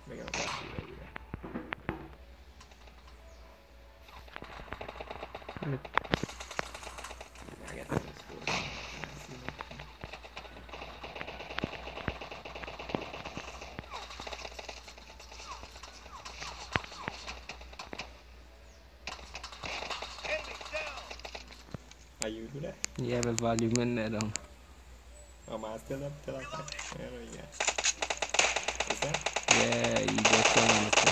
Venga, para arriba. Are you good? Yeah, the volume in there down. Oh, man, still up till I got there. Yeah. Is that? Yeah, you just turn on the phone.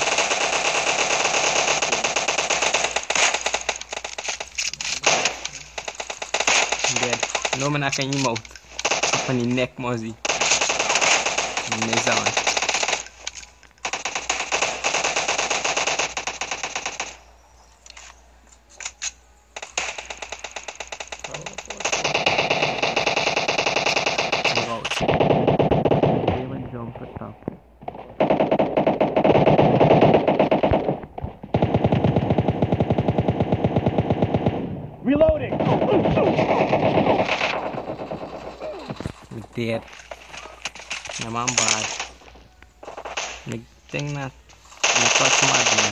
Dead. No man, I can you mouth. Up on the neck, Mozzie. Next on. Jump at top. Reloading. We're dead. Yeah, man, bad. Big thing that you touch madness.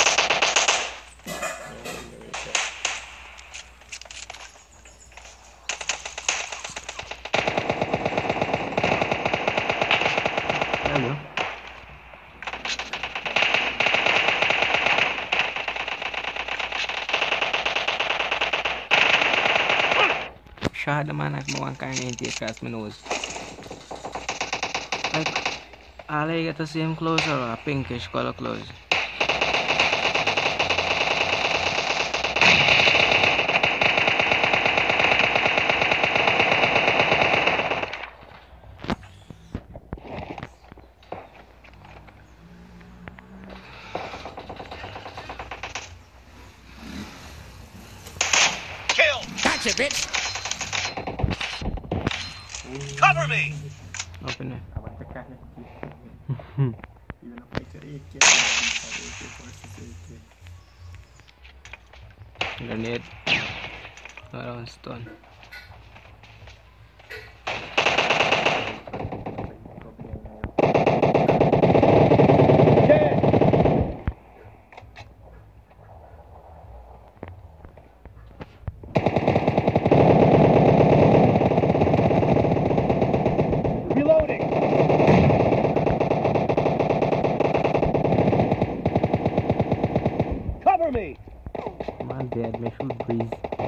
Hello. Shot the man like one kind of take across my nose. Like, all I get the same clothes or a pinkish color clothes. Kill. Gotcha, bitch. Cover me. Open it. I want to catch it. Even if I could eat it, Grenade. Around stone. Dead. Reloading. Cover me. Man dead, me should breeze.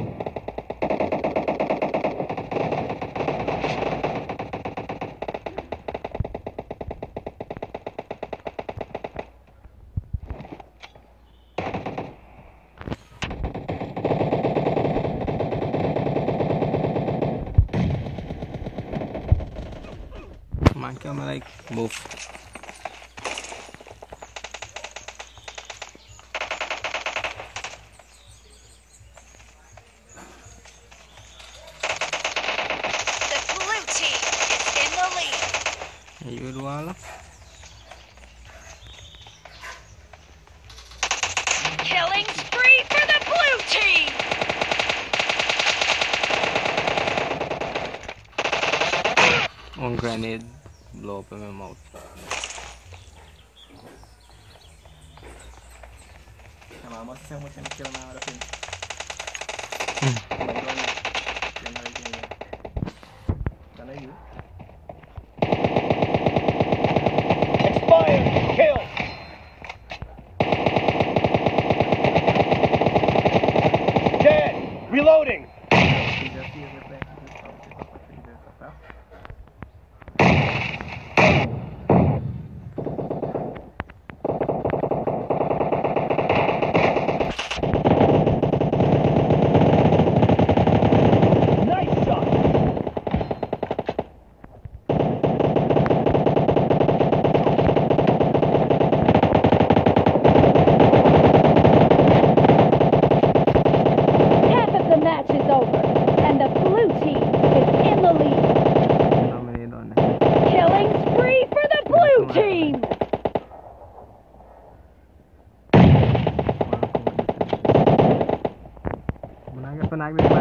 Man, come like move. The blue team is in the lead. You do all? Killing spree for the blue team. One grenade blow up in my mouth. Come on, must say much and kill now the thing. Can I you? Expired. Kill. Dead. Reloading. Nice shot. Half of the match is over, and the blue team is in the lead. How many done there? Killing spree for the blue team. When I get penag with my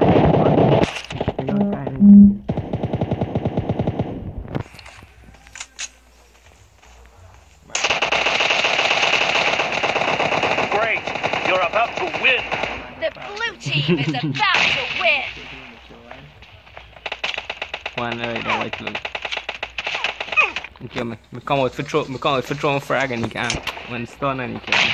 team is about to win. One right there, right look. Okay, me come out for throw frag and he can. When stun and he can.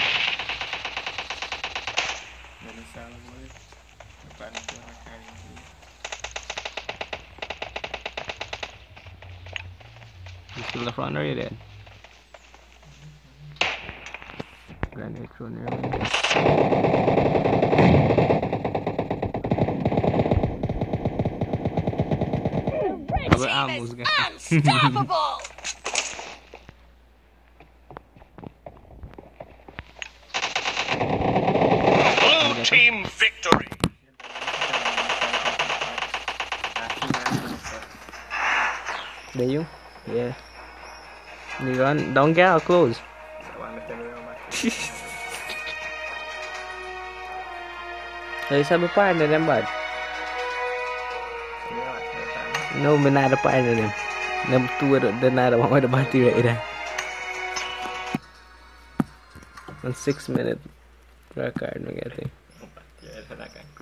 You still the front or you dead? Grenade throw near me. Red team is unstoppable. Blue team victory. There you? Yeah. You run, don't get out close. They sabi partner them bad. No, me not a partner them. Them two are the not the one with the battery right there. 1 6 minute record, I get it.